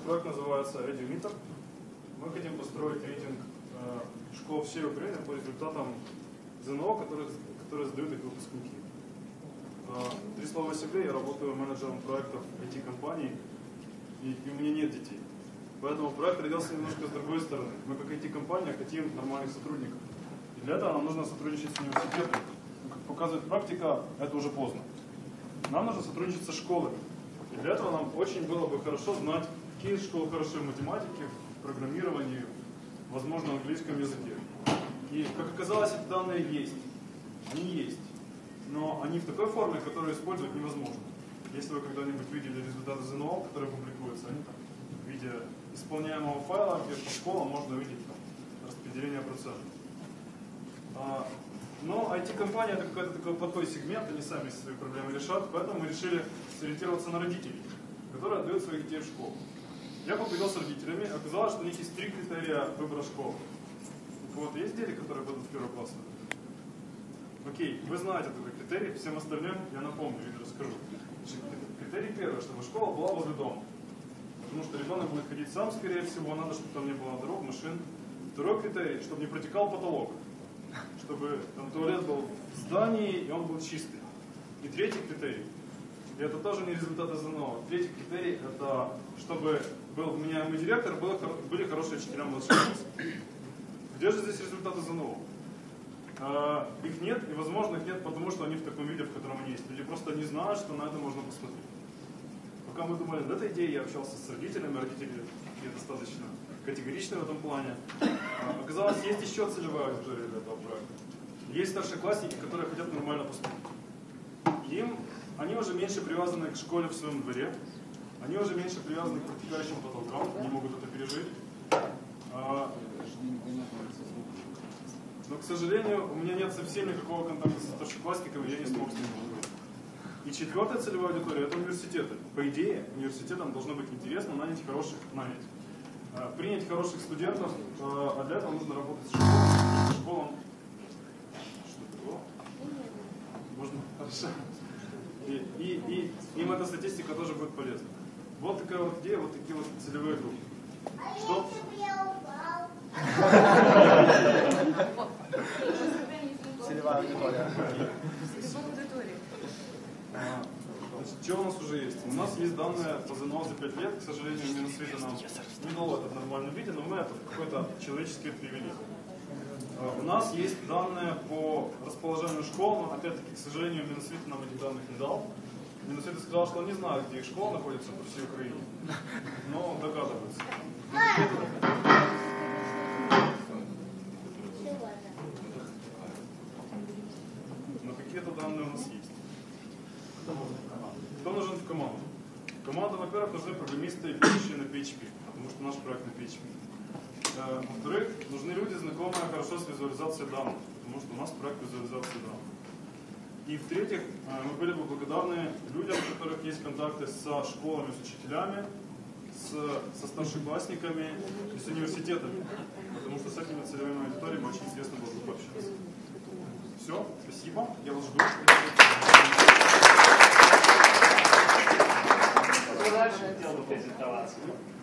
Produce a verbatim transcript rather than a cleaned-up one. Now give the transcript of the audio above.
проект называется EduMeter. Мы хотим построить рейтинг э, школ всей Украины по результатам ЗНО, которые, которые сдают их выпускники. Э, три слова о себе. Я работаю менеджером проектов ай ти-компаний, и, и у меня нет детей. Поэтому проект родился немножко с другой стороны. Мы как ай ти-компания хотим нормальных сотрудников. И для этого нам нужно сотрудничать с университетом. Но, как показывает практика, это уже поздно. Нам нужно сотрудничать со школами. И для этого нам очень было бы хорошо знать, какие школы хороши в математике, в программировании, возможно, в английском языке. И, как оказалось, эти данные есть. Они есть. Но они в такой форме, которую использовать невозможно. Если вы когда-нибудь видели результаты ЗНО, которые публикуются, они там в виде исполняемого файла, где по школам можно увидеть там, распределение процентов. А, но ай ти-компания это какой-то такой плохой сегмент, они сами свои проблемы решат, поэтому мы решили сориентироваться на родителей, которые отдают своих детей в школу. Я поговорил с родителями, оказалось, что у них есть три критерия выбора школы. У кого-то есть дети, которые пойдут в первый класс? Окей, вы знаете такой критерий, всем остальным я напомню или расскажу. Критерий первый, чтобы школа была возле дома. Потому что ребенок будет ходить сам, скорее всего, надо, чтобы там не было дорог, машин. Второй критерий, чтобы не протекал потолок. Чтобы там туалет был в здании, и он был чистый. И третий критерий, и это тоже не результаты ЗНО. Третий критерий, это чтобы был вменяемый директор, было, были хорошие учителя младших классов. Где же здесь результаты ЗНО? А, их нет, и возможно их нет, потому что они в таком виде, в котором они есть. Люди просто не знают, что на это можно посмотреть. Пока мы думали над этой идеей, я общался с родителями, родители достаточно категоричны в этом плане. А, оказалось, есть еще целевая аудитория для этого проекта. Есть старшеклассники, которые хотят нормально поступить. Им, они уже меньше привязаны к школе в своем дворе, они уже меньше привязаны к протекающим потолкам, они могут это пережить. А, но, к сожалению, у меня нет совсем никакого контакта со старшеклассниками, я не смог с ними поговорить. И четвертая целевая аудитория – это университеты. По идее, университетам должно быть интересно нанять хороших, нанять, а, принять хороших студентов, а для этого нужно работать с школами. школам. Что такое? Можно? Хорошо. И, и, и им эта статистика тоже будет полезна. Вот такая вот идея, вот такие вот целевые группы. Что? Целевая аудитория. Что у нас уже есть? У нас есть данные по ЗНО за пять лет, к сожалению, Минусвита нам не дало это в нормальном виде, но мы это в какой-то человеческий привели. У нас есть данные по расположению школ, но опять-таки, к сожалению, Минусвит нам этих данных не дал. Минусвит сказал, что он не знает, где их школа находится по всей Украине, но догадывается. Но какие-то данные у нас есть. Кто нужен в команду? В команду, во-первых, нужны программисты, пишущие на пи эйч пи, потому что наш проект на пи эйч пи. Во-вторых, нужны люди, знакомые хорошо с визуализацией данных, потому что у нас проект визуализации данных. И в-третьих, мы были бы благодарны людям, у которых есть контакты со школами, с учителями, с, со старшеклассниками и с университетами, потому что с этими целевыми аудиториями очень интересно было бы пообщаться. Все, спасибо, я вас жду. Дальше хотел бы презентоваться.